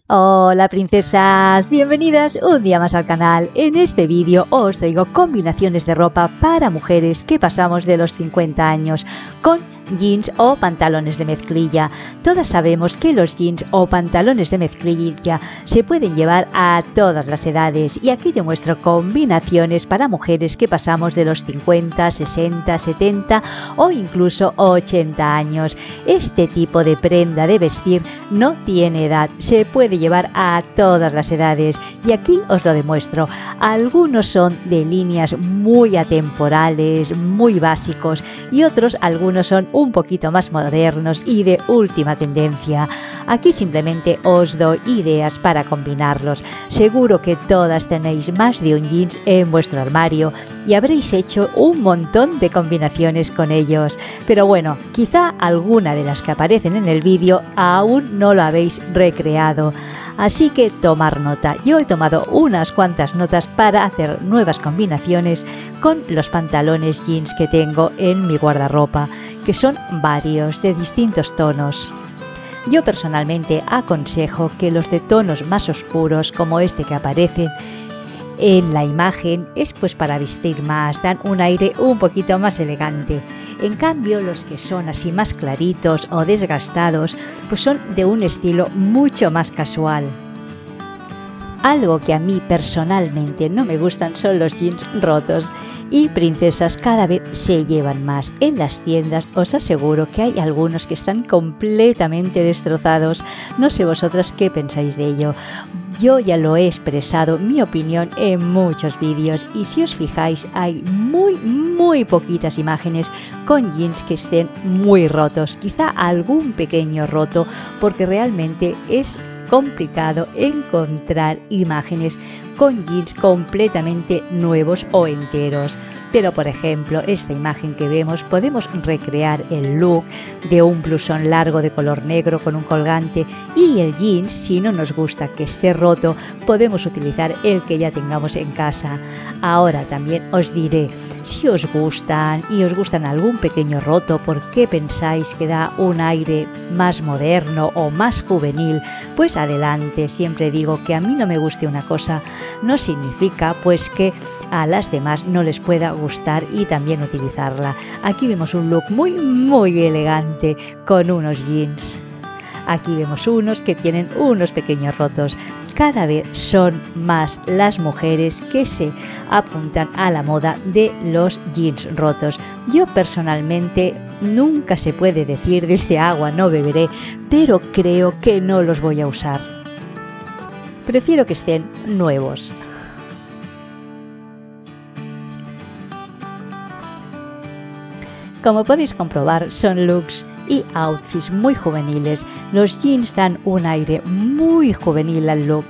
Hola princesas, bienvenidas un día más al canal. En este vídeo os traigo combinaciones de ropa para mujeres que pasamos de los 50 años con jeans o pantalones de mezclilla. Todas sabemos que los jeans o pantalones de mezclilla se pueden llevar a todas las edades y aquí te muestro combinaciones para mujeres que pasamos de los 50, 60, 70 o incluso 80 años. Este tipo de prenda de vestir no tiene edad, se puede llevar a todas las edades y aquí os lo demuestro. Algunos son de líneas muy atemporales, muy básicos y algunos son un poquito más modernos y de última tendencia. Aquí simplemente os doy ideas para combinarlos. Seguro que todas tenéis más de un jeans en vuestro armario y habréis hecho un montón de combinaciones con ellos. Pero bueno, quizá alguna de las que aparecen en el vídeo aún no lo habéis recreado. Así que tomar nota. Yo he tomado unas cuantas notas para hacer nuevas combinaciones con los pantalones jeans que tengo en mi guardarropa, que son varios de distintos tonos. Yo personalmente aconsejo que los de tonos más oscuros, como este que aparece en la imagen, es pues para vestir más, dan un aire un poquito más elegante. En cambio, los que son así más claritos o desgastados, pues son de un estilo mucho más casual. Algo que a mí personalmente no me gustan son los jeans rotos y princesas cada vez se llevan más. En las tiendas os aseguro que hay algunos que están completamente destrozados. No sé vosotras qué pensáis de ello. Yo ya lo he expresado mi opinión en muchos vídeos y si os fijáis hay muy poquitas imágenes con jeans que estén muy rotos. Quizá algún pequeño roto porque realmente es complicado encontrar imágenes con jeans completamente nuevos o enteros. Pero por ejemplo, esta imagen que vemos podemos recrear el look de un blusón largo de color negro con un colgante y el jeans, si no nos gusta que esté roto, podemos utilizar el que ya tengamos en casa. Ahora también os diré, si os gustan y os gustan algún pequeño roto, ¿por qué pensáis que da un aire más moderno o más juvenil? Pues adelante, siempre digo que a mí no me guste una cosa, no significa pues que a las demás no les pueda gustar y también utilizarla. Aquí vemos un look muy elegante con unos jeans. Aquí vemos unos que tienen unos pequeños rotos. Cada vez son más las mujeres que se apuntan a la moda de los jeans rotos. Yo personalmente nunca se puede decir de este agua no beberé, pero creo que no los voy a usar. Prefiero que estén nuevos. Como podéis comprobar, son looks y outfits muy juveniles. Los jeans dan un aire muy juvenil al look.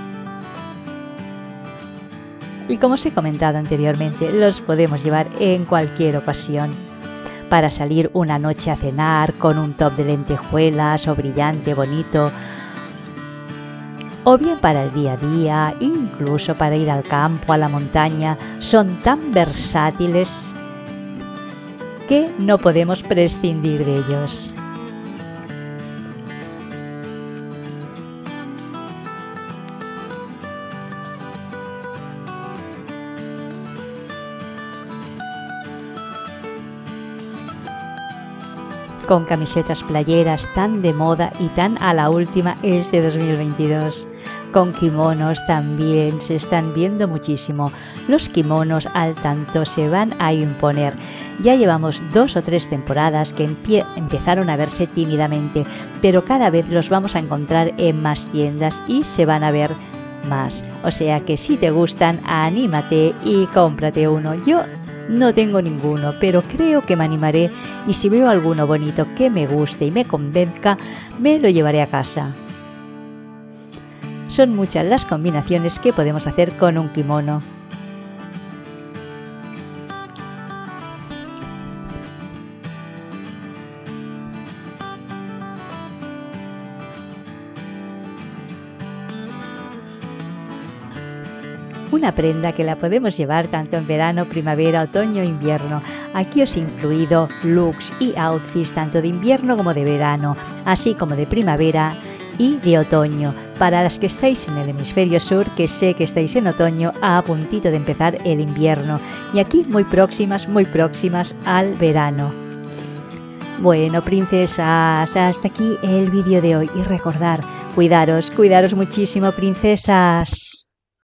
Y como os he comentado anteriormente, los podemos llevar en cualquier ocasión. Para salir una noche a cenar con un top de lentejuelas o brillante, bonito. O bien para el día a día, incluso para ir al campo, a la montaña. Son tan versátiles que no podemos prescindir de ellos. Con camisetas playeras tan de moda y tan a la última es de 2022. Con kimonos también se están viendo muchísimo. Los kimonos al tanto se van a imponer. Ya llevamos 2 o 3 temporadas que empezaron a verse tímidamente, pero cada vez los vamos a encontrar en más tiendas y se van a ver más. O sea que si te gustan, anímate y cómprate uno. Yo no tengo ninguno, pero creo que me animaré y si veo alguno bonito que me guste y me convenzca, me lo llevaré a casa. Son muchas las combinaciones que podemos hacer con un kimono. Una prenda que la podemos llevar tanto en verano, primavera, otoño e invierno. Aquí os he incluido looks y outfits tanto de invierno como de verano, así como de primavera y de otoño. para las que estáis en el hemisferio sur, que sé que estáis en otoño, a puntito de empezar el invierno, y aquí muy próximas al verano. Bueno, princesas, hasta aquí el vídeo de hoy y recordar, cuidaros muchísimo, princesas.